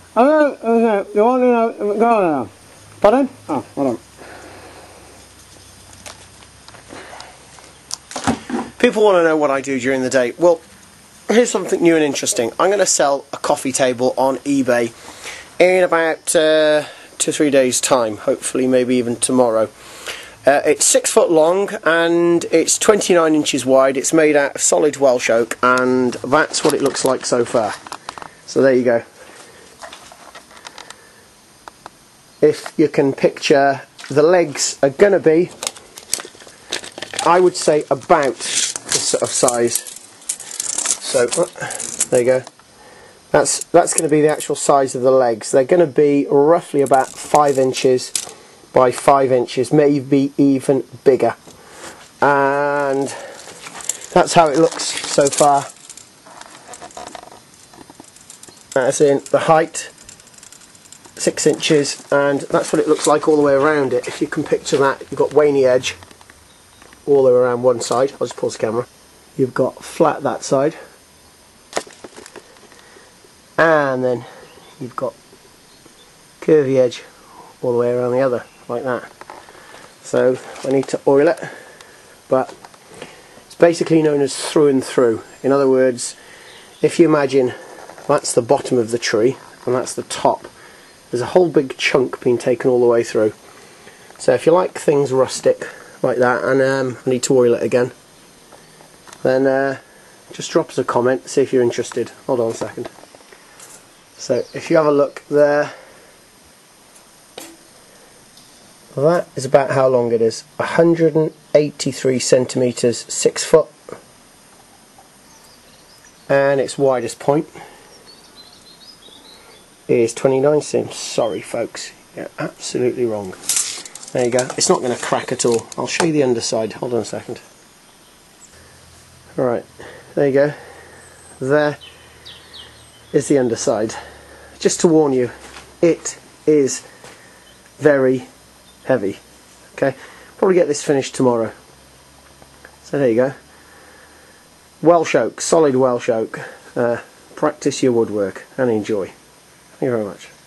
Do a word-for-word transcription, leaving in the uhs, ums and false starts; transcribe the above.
Oh, no, you want to know, go on now. Pardon? Oh, hold on. People want to know what I do during the day. Well, here's something new and interesting. I'm going to sell a coffee table on eBay in about uh, two or three days' time. Hopefully, maybe even tomorrow. Uh, it's six foot long and it's twenty-nine inches wide. It's made out of solid Welsh oak, and that's what it looks like so far. So there you go. If you can picture, the legs are going to be, I would say, about this sort of size. So there you go. That's that's going to be the actual size of the legs. They're going to be roughly about five inches by five inches, maybe even bigger. And that's how it looks so far. As in the height, six inches, and that's what it looks like all the way around it. If you can picture that, you've got waney edge all the way around one side. I'll just pause the camera. You've got flat that side, and then you've got curvy edge all the way around the other, like that. So I need to oil it, but it's basically known as through and through. In other words, if you imagine that's the bottom of the tree and that's the top, there's a whole big chunk being taken all the way through. So if you like things rustic like that, and um, I need to oil it again, then uh, just drop us a comment, see if you're interested. Hold on a second. So if you have a look there, that is about how long it is. one hundred eighty-three centimetres, six foot, and its widest point is twenty-nine centimetres. Sorry folks, you're absolutely wrong. There you go. It's not going to crack at all. I'll show you the underside. Hold on a second. Alright, there you go. There is the underside. Just to warn you, it is very heavy. Okay, probably get this finished tomorrow. So there you go. Welsh oak, solid Welsh oak. Uh, practice your woodwork and enjoy. Thank you very much.